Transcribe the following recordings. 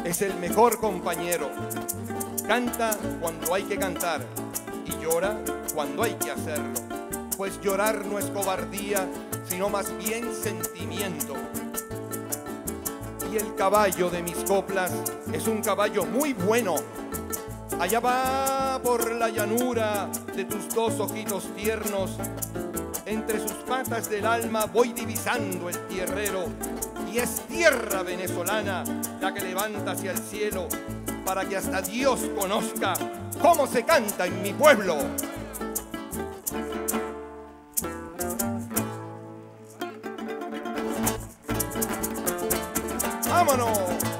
es el mejor compañero. Canta cuando hay que cantar y llora cuando hay que hacerlo, pues llorar no es cobardía, sino más bien sentimiento. Y el caballo de mis coplas es un caballo muy bueno. Allá va por la llanura de tus dos ojitos tiernos. Entre sus patas del alma voy divisando el tierrero. Y es tierra venezolana la que levanta hacia el cielo, para que hasta Dios conozca cómo se canta en mi pueblo. ¡Vámonos!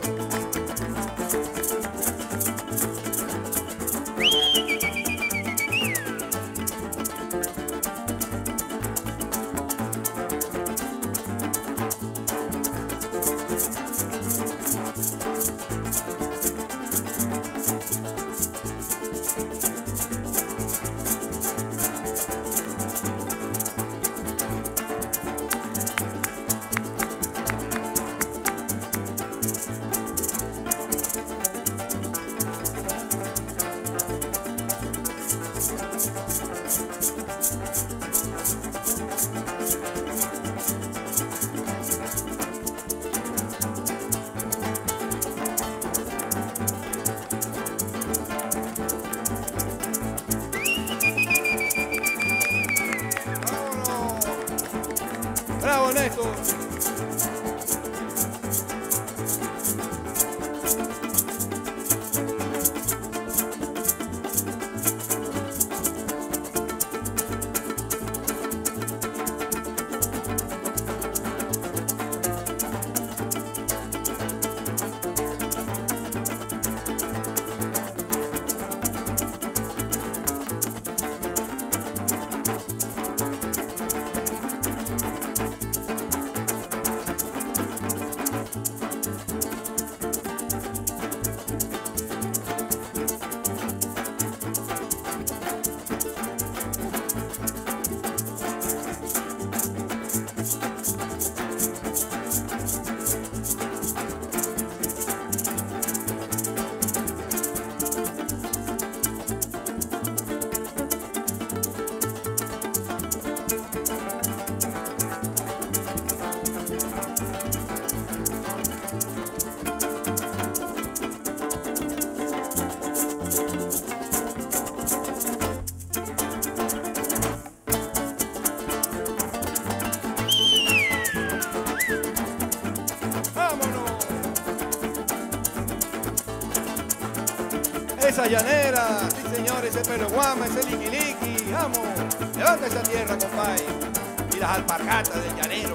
¡Bravo, Néstor! Esa llanera, sí señor, ese pelo guama, ese liqui, vamos, levanta esa tierra, compadre, y las alpargatas del llanero.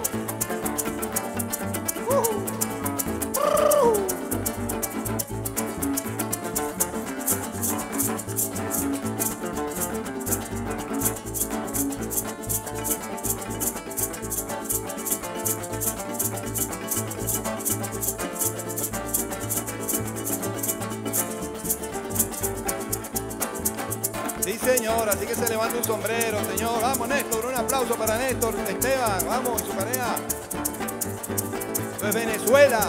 Sí, señor, así que se levanta un sombrero, señor. Vamos, Néstor, un aplauso para Néstor Esteban. Vamos, en su tarea. Esto es Venezuela.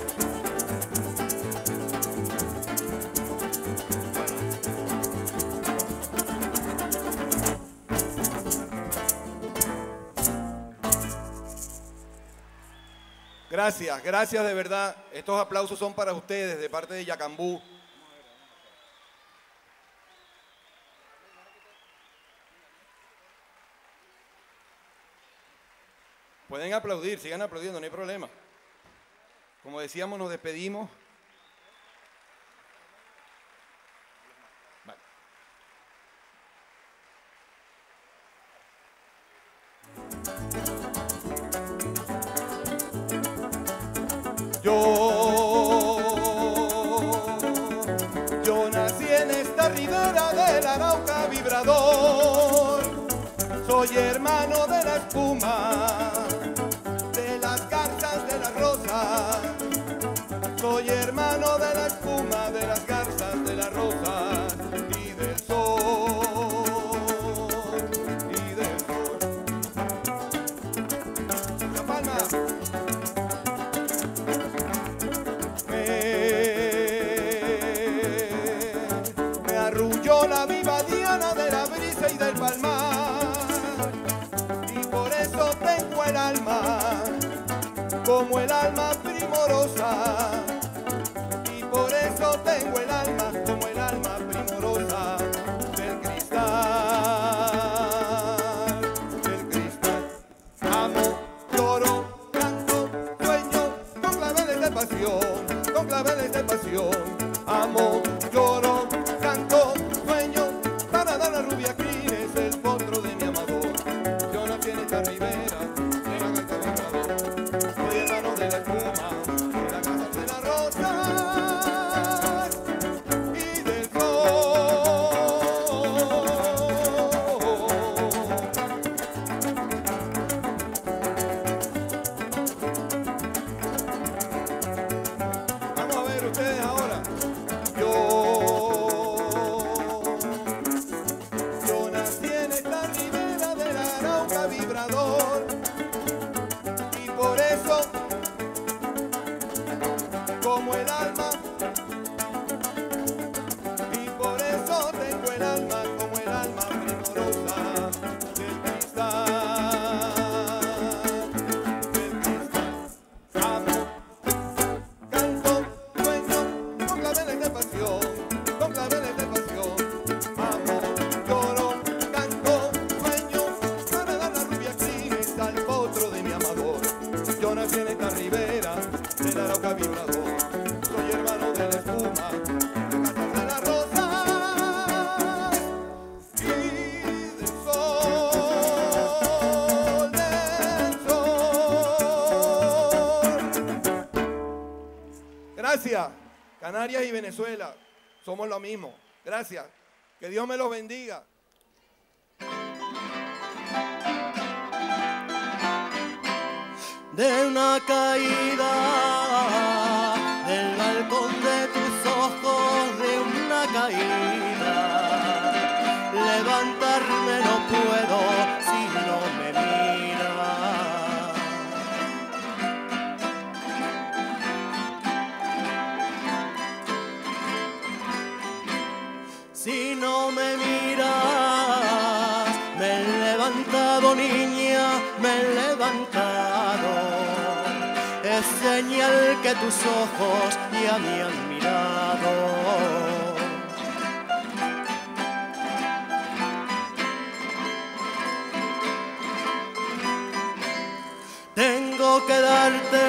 Gracias, gracias de verdad. Estos aplausos son para ustedes de parte de Yacambú. Pueden aplaudir, sigan aplaudiendo, no hay problema. Como decíamos, nos despedimos. Vale. Yo nací en esta ribera del Arauca vibrador. Soy hermano de la espuma, de las garzas de las rosas. Soy hermano de la espuma, de las garzas de las rosas y del sol, y del sol. La palma. como la viva diana de la brisa y del palmar. Y por eso tengo el alma como el alma primorosa. Y por eso tengo el alma como el alma primorosa del cristal. Del cristal. Amo, lloro, canto, sueño con claveles de pasión, con claveles de pasión. Amo, lloro, canto, sueño para dar a rubia crines el potro de mi amador. Yo nací en esta ribera de la gaita vibrador. Soy hermano de la espuma, de la casa de las rosas y del sol. Vamos a ver ustedes ahora. Yo nací en esta ribera del Arauca vibrador y por eso, como el alma, y por eso tengo el alma como el alma primorosa del cristal, del cristal. Amo, canto, sueño con claveles de pasión, con claveles de pasión. Amo, lloro, canto, sueño para dar la rubia crines al potro de mi amador. Yo nací en esta ribera del Arauca vibrador. Soy hermano de la espuma, de la rosa y del sol, del sol. Gracias. Canarias y Venezuela somos lo mismo. Gracias. Que Dios me los bendiga. De una caída del balcón de tus ojos, de una caída, levantarme no puedo si no me miras. Si no me miras, me he levantado, niña, me he levantado. Es señal que tus ojos ya me han mirado. Tengo que darte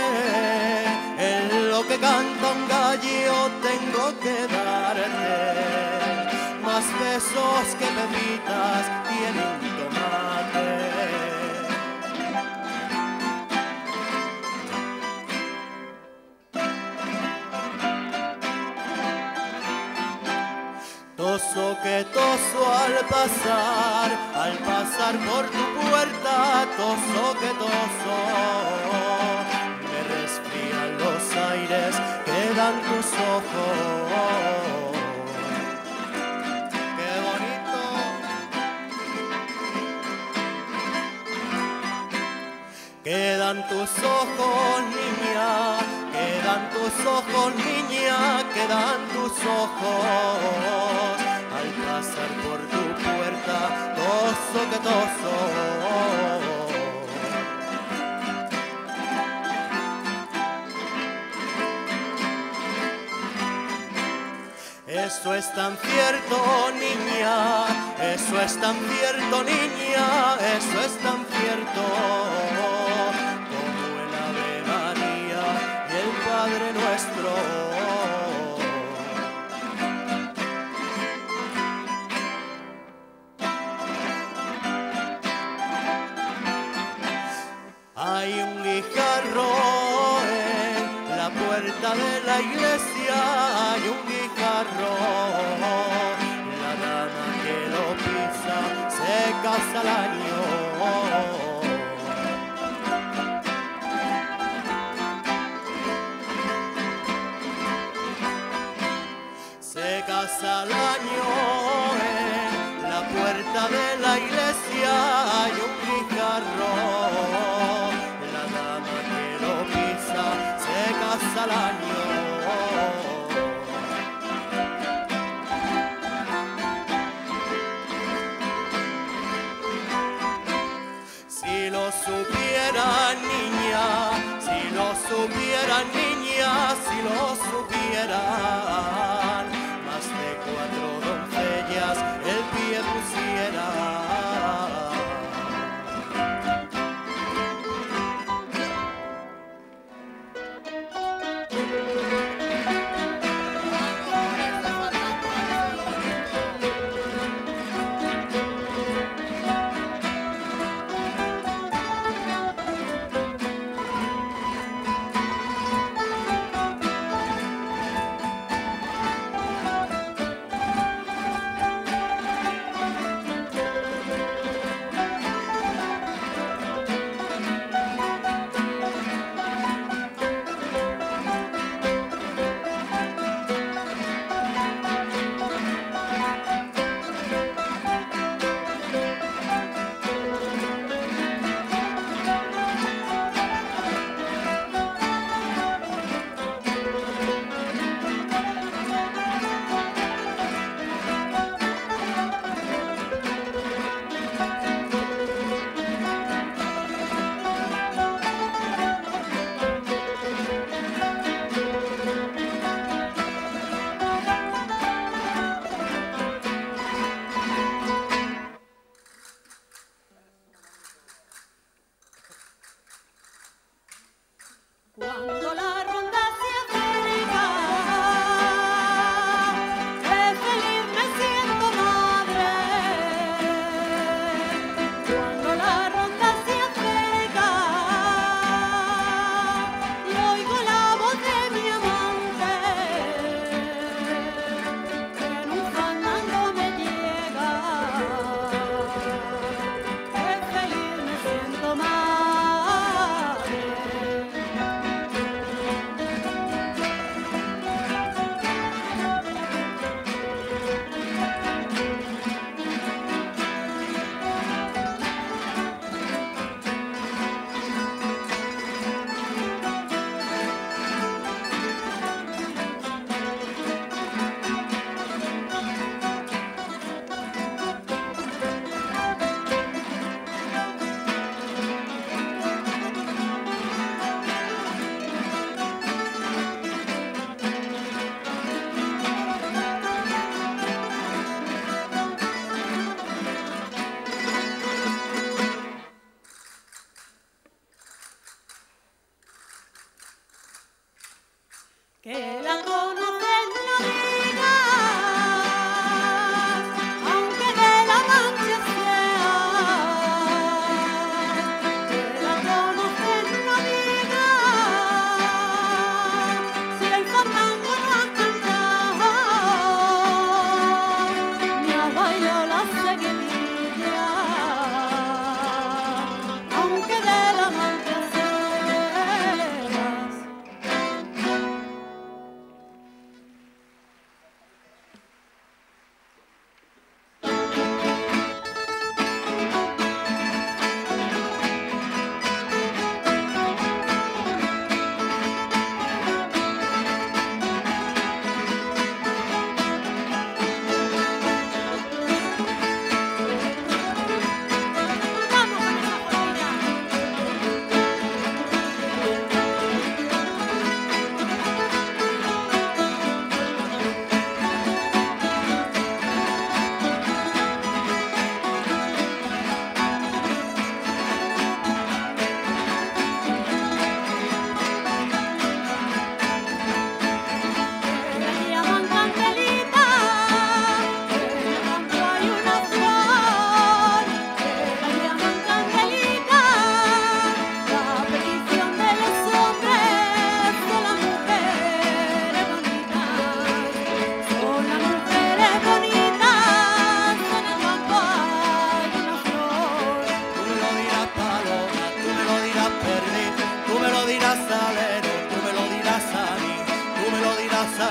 en lo que canta un gallo, tengo que darte más besos que pepitas tiene un tomate. Toso que toso al pasar por tu puerta, toso que toso, me resfrían los aires que dan tus ojos. Qué bonito. Quedan tus ojos, niña, quedan tus ojos, niña, quedan tus ojos. Al pasar por tu puerta, toso que toso. Eso es tan cierto, niña, eso es tan cierto, niña, eso es tan cierto como el Ave María y el Padre Nuestro. Hay un guijarro en la puerta de la iglesia, hay un guijarro, la dama que lo pisa se casa al año. Se casa al año en la puerta de la iglesia, hay un guijarro, la dama que lo pisa se casa al año.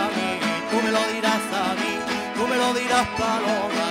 a mí, tú me lo dirás a mí, tú me lo dirás, paloma.